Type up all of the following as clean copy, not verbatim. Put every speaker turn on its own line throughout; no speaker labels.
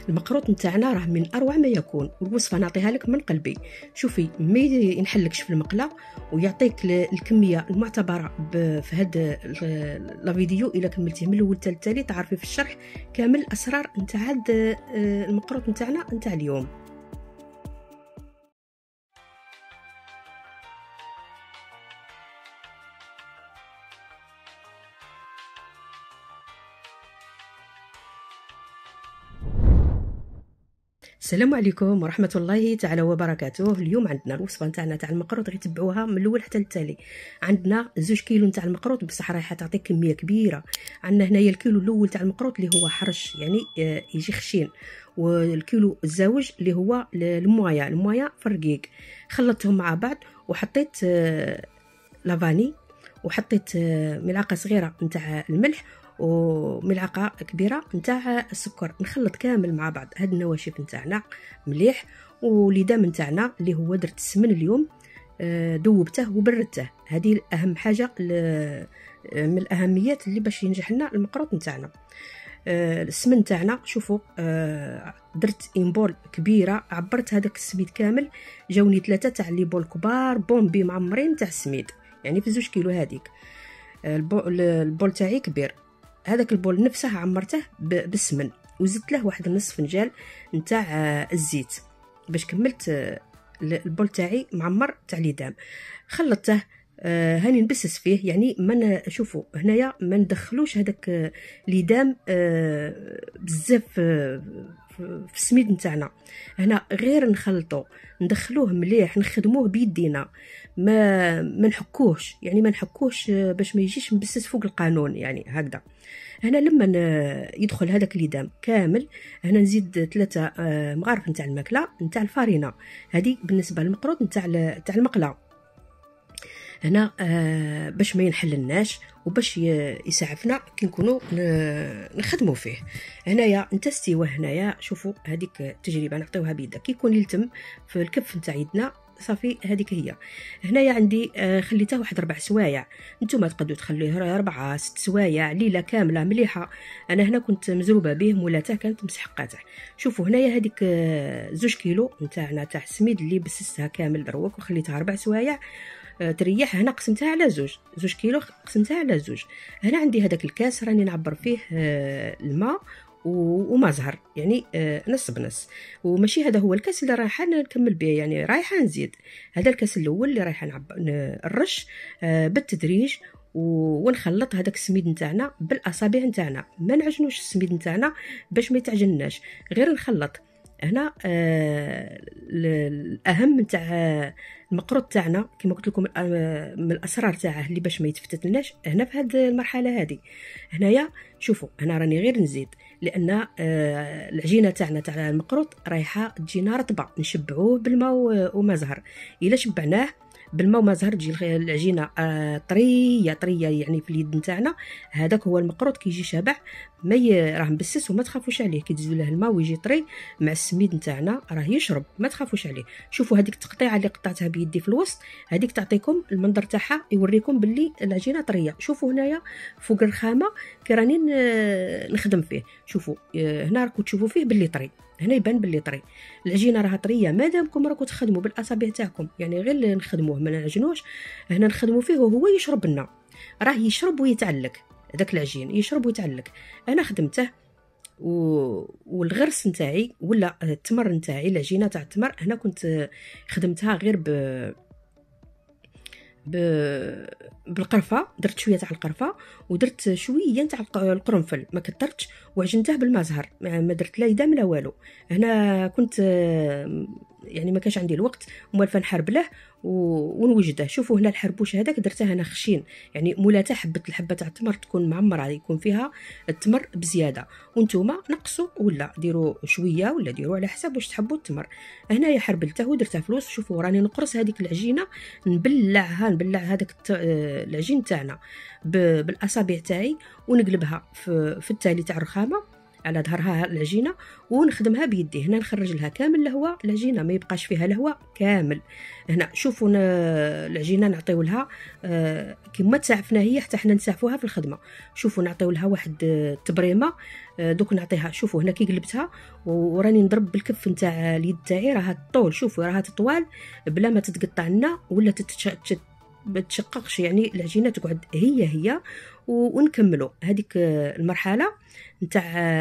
المقروط نتاعنا راه من اروع ما يكون، والوصفه نعطيها لك من قلبي. شوفي ما ينحلكش في المقله ويعطيك الكميه المعتبره في هذا لا فيديو. الا كملتيه من الاول حتى التالي تعرفي في الشرح كامل الاسرار نتاع هذا المقروط نتاعنا نتاع اليوم. السلام عليكم ورحمه الله تعالى وبركاته. اليوم عندنا الوصفه نتاعنا تاع المقروط، غير تبعوها من الاول حتى للتالي. عندنا 2 كيلو نتاع المقروط، بصح رايحه تعطي كميه كبيره. عندنا هنايا الكيلو الاول تاع المقروط اللي هو حرش، يعني يجي خشين، والكيلو الزاوج اللي هو المويه في الرقيق. خلطتهم مع بعض وحطيت لافاني، وحطيت ملعقه صغيره نتاع الملح وملعقه كبيره نتاع السكر. نخلط كامل مع بعض هاد النواشف نتاعنا مليح. وليدام نتاعنا اللي هو درت السمن اليوم ذوبته وبردته. هذه اهم حاجه من الاهميات اللي باش ينجح لنا المقروط نتاعنا. السمن نتاعنا شوفوا درت بول كبيره، عبرت هذاك السميد كامل. جاوني 3 تاع لي بول كبار بومبي معمرين تاع السميد، يعني في 2 كيلو هذيك. البول تاعي كبير، هذاك البول نفسه عمرته بالسمن، وزدت له واحد نصف فنجان نتاع الزيت باش كملت البول تاعي معمر تاع ليدام. خلطته هاني نبسس فيه، يعني ما شوفوا هنايا ما ندخلوش هذاك ليدام بزاف في السميد نتاعنا. هنا غير نخلطو ندخلوه مليح، نخدموه بيدينا، ما نحكوهش، يعني ما نحكوش باش ما يجيش مبسس فوق القانون، يعني هكذا. هنا لما يدخل هذاك الليدام كامل، هنا نزيد 3 مغارف نتاع الماكله نتاع الفارينه. هذه بالنسبه للمقروط نتاع المقله. هنا باش ما ينحلناش وباش يسعفنا كي نكونوا نخدموا فيه. هنايا نتستيوه. هنايا شوفوا هذيك التجربه نعطيوها بيدك كي يكون يلتم في الكف نتاع يدنا صافي. هذيك هي. هنايا عندي خليته واحد 4 سوايع. نتوما تقدروا تخليه 4 6 سوايع ليله كامله مليحه. انا هنا كنت مزروبه به، مولاته كانت مسحقاته. شوفوا هنايا هذيك 2 كيلو نتاعنا تاع السميد اللي بسستها كامل دروك وخليتها 4 سوايع تريح. هنا قسمتها على 2 كيلو، قسمتها على 2. هنا عندي هذاك الكاس راني نعبر فيه الماء وما زهر، يعني نص بنص. وماشي هذا هو الكاس اللي رايحه نكمل به، يعني رايحه نزيد. هذا الكاس الاول اللي رايحه نرش بالتدريج ونخلط هذاك السميد نتاعنا بالاصابع نتاعنا. ما نعجنوش السميد نتاعنا باش ما يتعجنناش، غير نخلط. هنا الاهم نتاع المقروط تاعنا كما قلت لكم من الاسرار تاعه اللي باش ما يتفتتلناش هنا في هذه المرحله هذه. هنايا شوفوا انا راني غير نزيد، لان العجينه تاعنا تاع المقروط رايحه تجينا رطبه، نشبعوه بالماء وما زهر. الا شبعناه بالماء وما زهر تجي العجينه طريه يعني في اليد نتاعنا. هذاك هو المقروط كيجي شابع، ما راه مبسس وما تخافوش عليه. كي تزيدوا له الماء ويجي طري مع السميد نتاعنا راه يشرب، ما تخافوش عليه. شوفوا هذيك التقطيعه اللي قطعتها بيدي في الوسط، هذيك تعطيكم المنظر تاعها، يوريكم باللي العجينه طريه. شوفوا هنايا فوق الرخامه كي راني نخدم فيه، شوفوا هنا راكم تشوفوا فيه باللي طري، هنا يبان باللي طري. العجينه راها طريه مادامكم راكم تخدموا بالاصابع تاعكم، يعني غير نخدموه ما نعجنوش. هنا نخدموا فيه وهو يشرب لنا، راه يشرب ويتعلق. هذاك العجين يشرب ويتعلق. انا خدمته والغرس نتاعي ولا التمر نتاعي، العجينه تاع التمر هنا كنت خدمتها غير بالقرفه. درت شويه تاع القرفه ودرت شويه تاع القرنفل، ما كثرتش، وعجنته بالماء زهر، ما درت لا يدام لا والو. هنا كنت يعني ما كانش عندي الوقت موالفه نحرب له ونوجده. شوفوا هنا الحربوش هذاك درته هنا خشين، يعني مولاته الحبه تاع التمر تكون معمره، يكون فيها التمر بزياده. وانتوما نقصوا ولا ديروا شويه ولا ديروا على حسب واش تحبوا التمر. هنايا حربلته ودرته فلوس. شوفوا راني نقرص هذيك العجينه، نبلع هذاك العجين تاعنا بالاصابع تاعي ونقلبها في التالي تاع الرخامه. على ظهرها العجينه ونخدمها بيدي. هنا نخرج لها كامل الهواء العجينه، ما يبقاش فيها الهواء كامل. هنا شوفوا العجينه نعطيو لها كما تعفنا هي حتى حنا نسعفوها في الخدمه. شوفوا نعطيو لها واحد التبريمه. دوك نعطيها، شوفوا هنا كي قلبتها وراني نضرب بالكف نتاع اليد تاعي، راها الطول شوفوا راها تطوال بلا ما تتقطع لنا ولا ما تشققش، يعني العجينه تقعد هي ونكملوا هذيك المرحله نتاع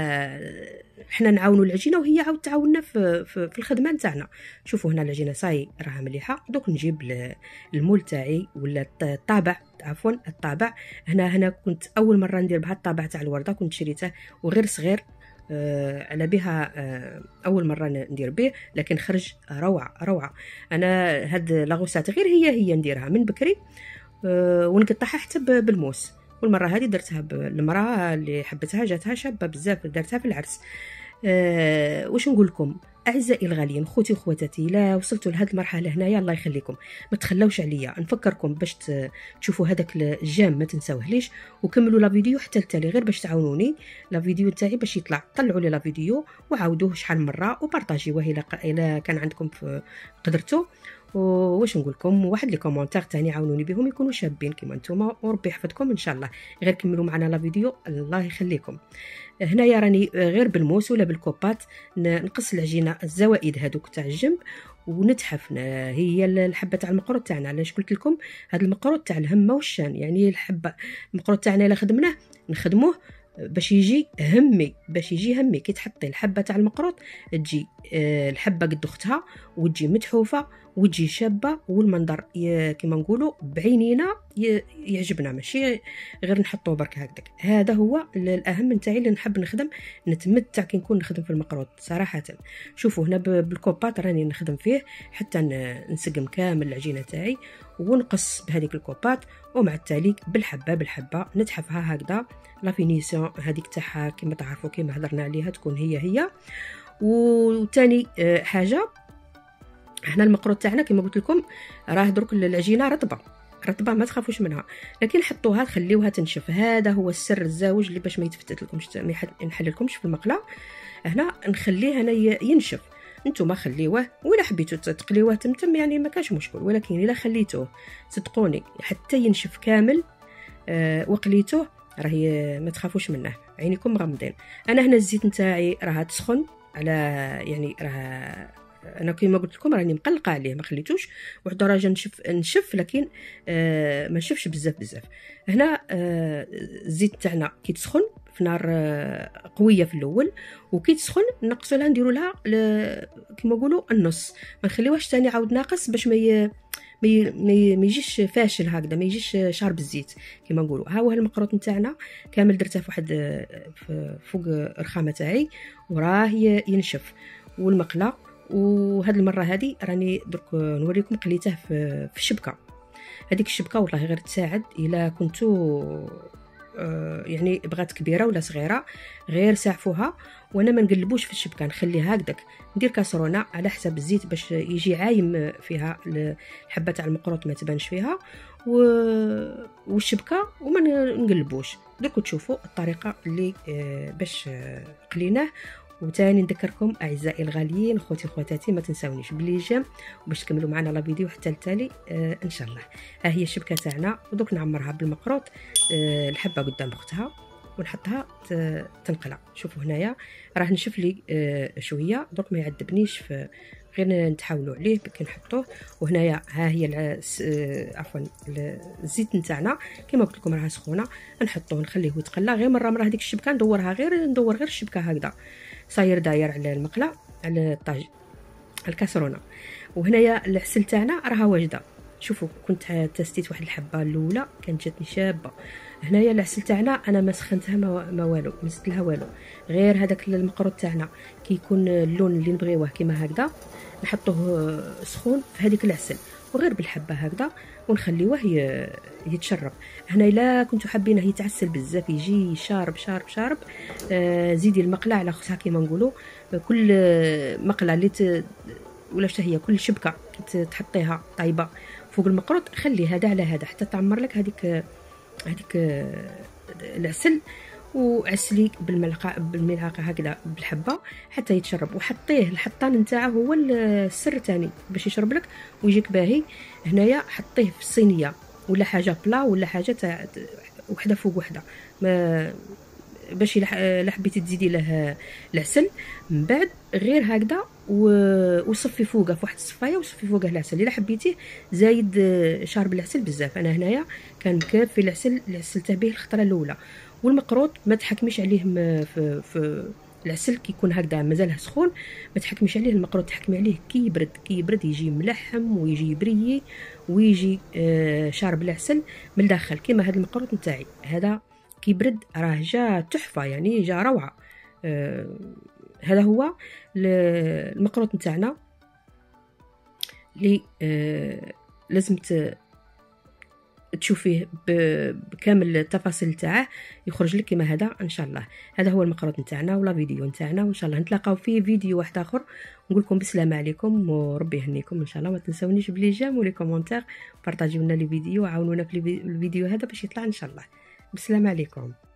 حنا نعاونوا العجينه وهي عاود تعاوننا في الخدمه نتاعنا. شوفوا هنا العجينه صاي راها مليحه. دوك نجيب المول تاعي ولا الطابع، عفوا الطابع. هنا كنت اول مره ندير بها الطابع تاع الورده، كنت شريته وغير صغير على بها اول مره ندير به، لكن خرج روعه. انا هاد لاغوسات غير هي نديرها من بكري ونقطعها حتى بالموس. والمره هذه درتها بالمراه اللي حبتها، جاتها شابه بزاف، درتها في العرس. واش نقول لكم اعزائي الغاليين، خوتي وخواتاتي، لا وصلتوا لهاد المرحله هنايا الله يخليكم ما تخلوش عليا. نفكركم باش تشوفوا هذاك الجام ما تنساوه ليش، وكملوا لا فيديو حتى التالي غير باش تعاونوني لا فيديو تاعي باش يطلع. طلعوا لي لا فيديو وعاودوه شحال مره وبارطاجيوه الا كان عندكم في قدرتو. واش نقول لكم، واحد لي كومونتير تاني عاونوني بهم يكونوا شابين كيما نتوما، وربي يحفظكم ان شاء الله. غير كملوا معنا لا فيديو الله يخليكم. هنايا راني غير بالموس ولا بالكوبات نقص العجينه الزوائد هذوك تاع الجنب ونتحف. هي الحبه تاع المقروط تاعنا، علاش قلت لكم هذا المقروط تاع الهمه والشان، يعني الحبه المقروط تاعنا الا خدمناه نخدموه باش يجي همي، كي تحطي الحبه تاع المقروط تجي الحبه قد اختها وتجي متحوفه وتجي شابه، والمنظر كما نقولوا بعينينا يعجبنا، ماشي غير نحطوه برك هكذاك. هذا هو الاهم نتاعي اللي نحب نخدم، نتمتع كي نكون نخدم في المقروط صراحه. شوفوا هنا بالكوبات راني نخدم فيه حتى نسقم كامل العجينه تاعي ونقص بهذيك الكوبات، ومع التالي بالحبه نتحفها هكذا. لا فينيسيون هذيك تاعها كما تعرفوا كما هضرنا عليها تكون هي. وثاني حاجه، احنا المقروط تاعنا كما قلت لكم راه درك العجينه رطبه ما تخافوش منها، لكن حطوها خليوها تنشف. هذا هو السر الزاوج اللي باش ما يتفتت لكمش، ما ينحللكمش في المقله. هنا نخليه هنا ينشف، نتوما خليوه ولا حبيتوا تقليوه تمتم يعني ما كاش مشكل، ولكن الا خليتوه صدقوني حتى ينشف كامل وقليتوه راهي ما تخافوش منه، عينيكم مغمضين. انا هنا الزيت نتاعي راه تسخن على يعني راه انا كيما قلت لكم راني مقلقه عليه، ما خليتوش واحد درجه نشف لكن ما نشفش بزاف. هنا الزيت تاعنا كي تسخن في نار قويه في الاول، وكي تسخن نقصوا لها نديروا لها كيما نقولوا النص، ما نخليوهاش ثاني عاود ناقص باش ما يجيش فاشل هكذا، ما يجيش شارب الزيت كيما نقولوا. ها هو المقروط نتاعنا كامل درته في واحد فوق الرخامه تاعي وراه ينشف والمقله. وهاد المره هذه راني درك نوريكم قليته في الشبكه. هذيك الشبكه والله غير تساعد الا كنتو يعني بغات كبيره ولا صغيره غير ساعفوها. وانا ما نقلبوش في الشبكه، نخليها هكذاك، ندير كاسرونه على حسب الزيت باش يجي عايم فيها الحبه تاع المقروط ما تبانش فيها والشبكه، وما نقلبوش. دوك تشوفوا الطريقه اللي باش قليناه. وتاني نذكركم اعزائي الغاليين خوتي خواتاتي ما تنساونيش بلي جيم باش تكملوا معنا لا فيديو حتى التالي ان شاء الله. ها هي الشبكه تاعنا، ودوك نعمرها بالمقروط الحبه قدام اختها ونحطها تنقلع. شوفوا هنايا راه نشف لي شويه، دوك ما يعذبنيش غير نتحاولوا عليه كي نحطوه. وهنايا ها هي عفوا الزيت نتاعنا كما قلت لكم راه سخونه، نحطوه نخليه يتقلى غير مره هذيك الشبكه ندور غير الشبكه هكذا صاير داير على المقله على الطاج الكاسرونه. وهنايا العسل تاعنا راه واجده. شوفوا كنت تستيت واحد الحبه الاولى كانت جاتني شابه. هنايا العسل تاعنا انا ما سخنتها ما والو، ما زدت لها والو، غير هذاك المقروط تاعنا كي يكون اللون اللي نبغيوه كيما هكذا نحطوه سخون في هذيك العسل وغير بالحبه هكذا ونخليوه يتشرب. هنا الا كنتو حابينه يتعسل بزاف يجي شارب زيدي المقله على خصها كيما نقولوا. كل مقله اللي ولا شتا هي كل شبكه تحطيها طايبه فوق المقروط خلي هذا على هذا حتى تعمر لك هذيك العسل وعسلي بالملعقه هكذا بالحبه حتى يتشرب، وحطيه الحطان نتاعه هو السر تاني باش يشرب لك ويجيك باهي. هنايا حطيه في الصينيه ولا حاجه بلا ولا حاجه تاع وحده فوق وحده، ما باش الا حبيتي تزيدي له العسل من بعد غير هكذا وصفي فوقه في واحد الصفايه وصفي فوقه العسل. الا حبيتيه زايد شارب العسل بزاف. انا هنايا كان مكافي العسل عسلته به الخطره الاولى. والمقروط ما تحكميش عليه في العسل كي يكون هكذا مازاله سخون، ما تحكميش عليه المقروط، تحكمي عليه كي يبرد. كي يبرد يجي ملحم ويجي بريي ويجي شارب العسل من الداخل كيما هذا المقروط نتاعي هذا. كي برد راه جا تحفه، يعني جا روعه. هذا هو المقروط نتاعنا اللي لازم تشوفيه بكامل التفاصيل تاعه يخرج لك كما هذا ان شاء الله. هذا هو المقروط نتاعنا ولا فيديو نتاعنا، وان شاء الله نتلاقاو في فيديو واحد اخر. نقول لكم بالسلامه عليكم وربي يهنيكم ان شاء الله. ما تنسونيش بلي جيم ولي كومونتير، بارطاجيو لنا لي فيديو وعاونونا في الفيديو هذا باش يطلع ان شاء الله. بالسلامه عليكم.